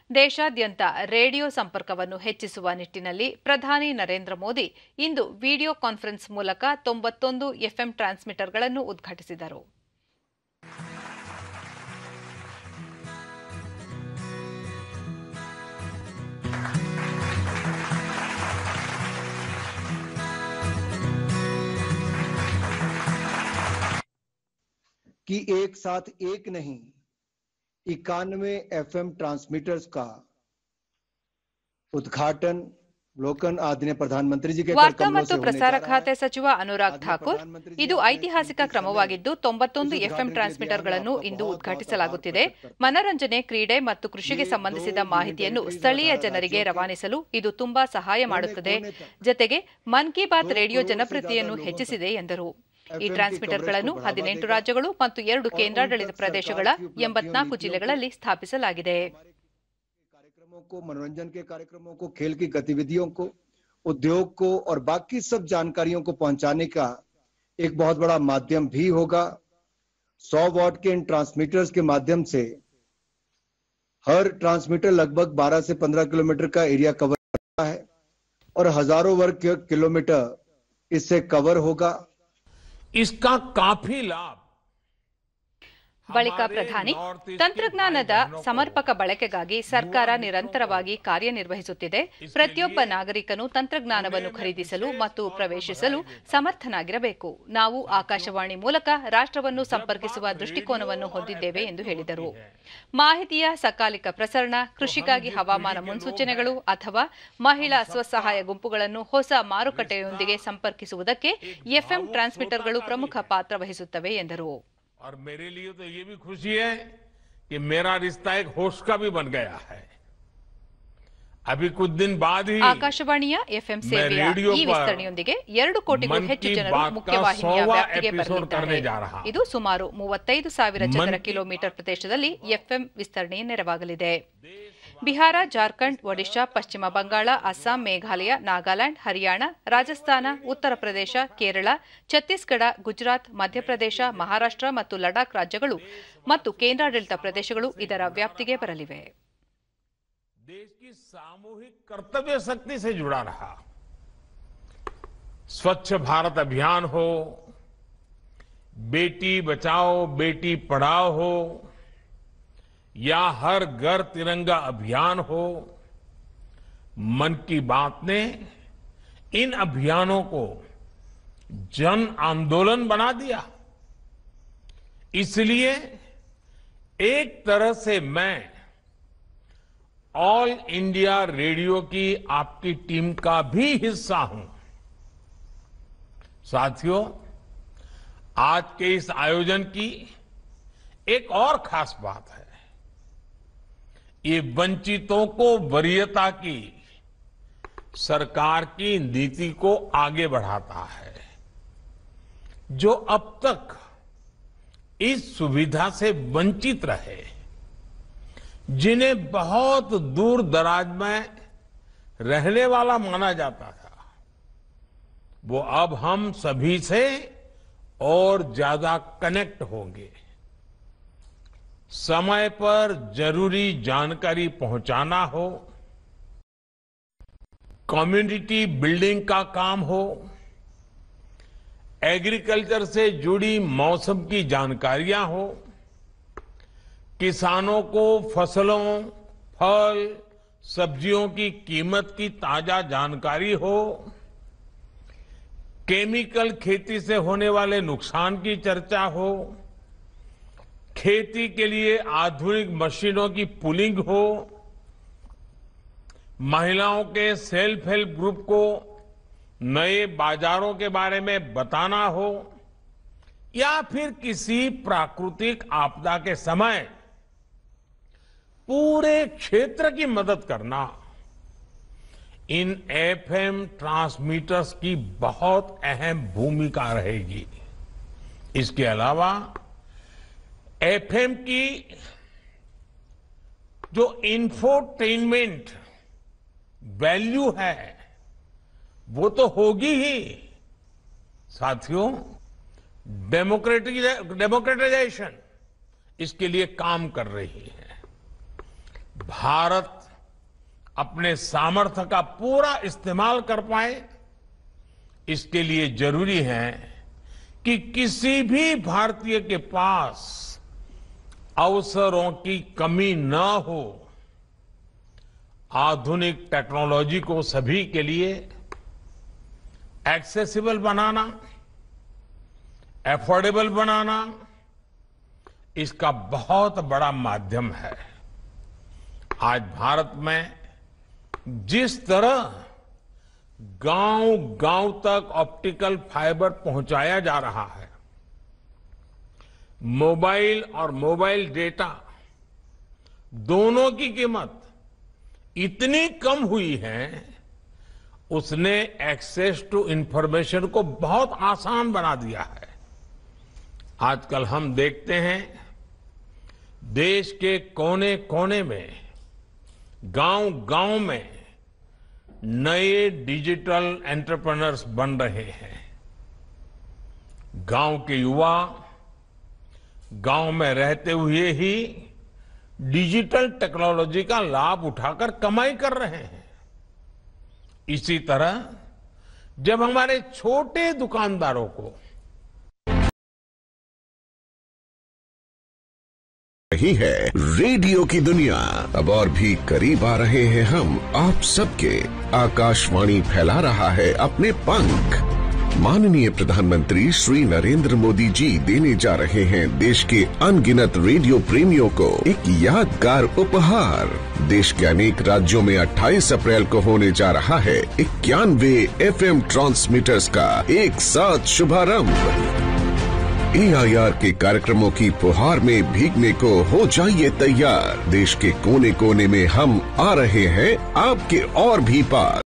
ದೇಶಾದ್ಯಂತ ರೇಡಿಯೋ ಸಂಪರ್ಕವನ್ನು ಹೆಚ್ಚಿಸುವ ನಿಟ್ಟಿನಲ್ಲಿ ಪ್ರಧಾನಿ ನರೇಂದ್ರ ಮೋದಿ ಇಂದು ವಿಡಿಯೋ ಕಾನ್ಫರೆನ್ಸ್ ಮೂಲಕ 91 ಎಫ್ಎಂ ಟ್ರಾನ್ಸ್ಮಿಟರ್ಗಳನ್ನು ಉದ್ಘಾಟಿಸಿದರು. कि एक साथ एक नहीं 91 एफएम ट्रांसमीटर्स का उद्घाटन लोकन आदरणीय प्रधानमंत्री जी के ವಾರ್ತಾ ಮತ್ತು ಪ್ರಸಾರ ಖಾತೆ ಸಚಿವ ಅನುರಾಗ್ ಠಾಕೂರ್, ಇದು ಐತಿಹಾಸಿಕ ಕ್ರಮವಾಗಿದ್ದು 91 ಎಫ್ಎಂ ಟ್ರಾನ್ಸ್ಮಿಟರ್ಗಳನ್ನು ಇಂದು ಉದ್ಘಾಟಿಸಲಾಗುತ್ತಿದೆ. ಮನರಂಜನೆ, ಕ್ರೀಡೆ ಮತ್ತು ಕೃಷಿಗೆ ಸಂಬಂಧಿಸಿದ ಮಾಹಿತಿಯನ್ನು ಸ್ಥಳೀಯ ಜನರಿಗೆ ರವಾನಿಸಲು ಇದು ತುಂಬಾ ಸಹಾಯ ಮಾಡುತ್ತದೆ. ಜತೆಗೆ ಮನ್ ಕಿ ಬಾತ್ ರೇಡಿಯೋ ಜನಪ್ರಿಯತೆಯನ್ನು ಹೆಚ್ಚಿಸಿದೆ ಎಂದರು. ಈ ಟ್ರಾನ್ಸ್ಮಿಟರ್ಗಳನ್ನು 18 ರಾಜ್ಯಗಳು ಮತ್ತು 2 ಕೇಂದ್ರಾಡಳಿತ ಪ್ರದೇಶಗಳ 84 ಜಿಲ್ಲೆಗಳಲ್ಲಿ ಸ್ಥಾಪಿಸಲಾಗಿದೆ. कार्यक्रमों को, मनोरंजन के कार्यक्रमों को, खेल की गतिविधियों को, उद्योग को और बाकी सब जानकारियों को पहुंचाने का एक बहुत बड़ा माध्यम भी होगा. 100 वॉट के इन ट्रांसमीटर्स के माध्यम से हर ट्रांसमीटर लगभग 12 से 15 किलोमीटर का एरिया कवर करता है और हजारों वर्ग किलोमीटर इससे कवर होगा. इसका काफी लाभ ಬಳಿಕ ಪ್ರಧಾನಿ, ತಂತ್ರಜ್ಞಾನದ ಸಮರ್ಪಕ ಬಳಕೆಗಾಗಿ ಸರ್ಕಾರ ನಿರಂತರವಾಗಿ ಕಾರ್ಯನಿರ್ವಹಿಸುತ್ತಿದೆ. ಪ್ರತಿಯೊಬ್ಬ ನಾಗರಿಕನು ತಂತ್ರಜ್ಞಾನವನ್ನು ಖರೀದಿಸಲು ಮತ್ತು ಪ್ರವೇಶಿಸಲು ಸಮರ್ಥನಾಗಿರಬೇಕು. ನಾವು ಆಕಾಶವಾಣಿ ಮೂಲಕ ರಾಷ್ಟ್ರವನ್ನು ಸಂಪರ್ಕಿಸುವ ದೃಷ್ಟಿಕೋನವನ್ನು ಹೊಂದಿದ್ದೇವೆ ಎಂದು ಹೇಳಿದರು. ಮಾಹಿತಿಯ ಸಕಾಲಿಕ ಪ್ರಸರಣ, ಕೃಷಿಗಾಗಿ ಹವಾಮಾನ ಮುನ್ಸೂಚನೆಗಳು ಅಥವಾ ಮಹಿಳಾ ಸ್ವಸಹಾಯ ಗುಂಪುಗಳನ್ನು ಹೊಸ ಮಾರುಕಟ್ಟೆಯೊಂದಿಗೆ ಸಂಪರ್ಕಿಸುವುದಕ್ಕೆ ಎಫ್ಎಂ ಟ್ರಾನ್ಸ್ಮಿಟರ್ಗಳು ಪ್ರಮುಖ ಪಾತ್ರ ವಹಿಸುತ್ತವೆ ಎಂದರು. और मेरे लिए तो ये भी खुशी है कि मेरा रिश्ता एक होस्ट का भी बन गया है. अभी कुछ दिन बाद ही ಆಕಾಶವಾಣಿಯ ಎಫ್ಎಂ ಸೇವೆಯ ಈ ವಿಸ್ತರಣೆಯೊಂದಿಗೆ 2 ಕೋಟಿಗೂ ಹೆಚ್ಚು ಜನರು ಮುಖ್ಯವಾಹಿನಿಯ ವ್ಯಾಪ್ತಿಗೆ ಬರಲಿದ್ದಾರೆ. ಇದು ಸುಮಾರು 35,000 ಚದರ ಕಿಲೋಮೀಟರ್ ಪ್ರದೇಶದಲ್ಲಿ ಎಫ್ಎಂ ವಿಸ್ತರಣೆ ನೆರವಾಗಲಿದೆ. ಬಿಹಾರ, ಜಾರ್ಖಂಡ್, ಒಡಿಶಾ, ಪಶ್ಚಿಮ ಬಂಗಾಳ, ಅಸ್ಸಾಂ, ಮೇಘಾಲಯ, ನಾಗಾಲ್ಯಾಂಡ್, ಹರಿಯಾಣ, ರಾಜಸ್ಥಾನ, ಉತ್ತರ ಪ್ರದೇಶ, ಕೇರಳ, ಛತ್ತೀಸ್ಗಢ, ಗುಜರಾತ್, ಮಧ್ಯಪ್ರದೇಶ, ಮಹಾರಾಷ್ಟ್ರ ಮತ್ತು ಲಡಾಖ್ ರಾಜ್ಯಗಳು ಮತ್ತು ಕೇಂದ್ರಾಡಳಿತ ಪ್ರದೇಶಗಳು ಇದರ ವ್ಯಾಪ್ತಿಗೆ ಬರಲಿವೆ. देश की सामूहिक कर्तव्य शक्ति से जुड़ा रहा. स्वच्छ भारत अभियान हो, बेटी बचाओ बेटी पढ़ाओ हो या हर घर तिरंगा अभियान हो, मन की बात ने इन अभियानों को जन आंदोलन बना दिया. इसलिए एक तरह से मैं ऑल इंडिया रेडियो की आपकी टीम का भी हिस्सा हूं. साथियों, आज के इस आयोजन की एक और खास बात है. ये वंचितों को वरीयता की सरकार की नीति को आगे बढ़ाता है, जो अब तक इस सुविधा से वंचित रहे, जिन्हें बहुत दूर दराज में रहने वाला माना जाता था, वो अब हम सभी से और ज्यादा कनेक्ट होंगे. समय पर जरूरी जानकारी पहुंचाना हो, कम्युनिटी बिल्डिंग का काम हो, एग्रीकल्चर से जुड़ी मौसम की जानकारियां हो, किसानों को फसलों, फल, सब्जियों की कीमत की ताजा जानकारी हो, केमिकल खेती से होने वाले नुकसान की चर्चा हो, खेती के लिए आधुनिक मशीनों की पुलिंग हो, महिलाओं के सेल्फ हेल्प ग्रुप को नए बाजारों के बारे में बताना हो या फिर किसी प्राकृतिक आपदा के समय पूरे क्षेत्र की मदद करना, इन एफएम ट्रांसमीटर्स की बहुत अहम भूमिका रहेगी. इसके अलावा एफएम की जो इंफोटेनमेंट वैल्यू है वो तो होगी ही. साथियों, डेमोक्रेटाइजेशन इसके लिए काम कर रही है. भारत अपने सामर्थ्य का पूरा इस्तेमाल कर पाए, इसके लिए जरूरी है कि किसी भी भारतीय के पास अवसरों की कमी न हो। आधुनिक टेक्नोलॉजी को सभी के लिए एक्सेसिबल बनाना, एफोर्डेबल बनाना, इसका बहुत बड़ा माध्यम है। आज भारत में जिस तरह गांव-गांव तक ऑप्टिकल फाइबर पहुंचाया जा रहा है, मोबाइल और मोबाइल डेटा दोनों की कीमत इतनी कम हुई है, उसने एक्सेस टू इंफॉर्मेशन को बहुत आसान बना दिया है। आजकल हम देखते हैं देश के कोने कोने में, गांव-गांव में नए डिजिटल एंटरप्रेन्योर्स बन रहे हैं। गांव के युवा गांव में रहते हुए ही डिजिटल टेक्नोलॉजी का लाभ उठाकर कमाई कर रहे हैं। इसी तरह जब हमारे छोटे दुकानदारों को रही है रेडियो की दुनिया, अब और भी करीब आ रहे हैं हम आप सबके। आकाशवाणी फैला रहा है अपने पंख। माननीय प्रधानमंत्री श्री नरेंद्र मोदी जी देने जा रहे हैं देश के अनगिनत रेडियो प्रेमियों को एक यादगार उपहार। देश के अनेक राज्यों में 28 अप्रैल को होने जा रहा है 91 FM ट्रांसमीटर्स का एक साथ शुभारंभ। AIR के कार्यक्रमों की फुहार में भीगने को हो जाइए तैयार। देश के कोने कोने में हम आ रहे हैं आपके और भी पास।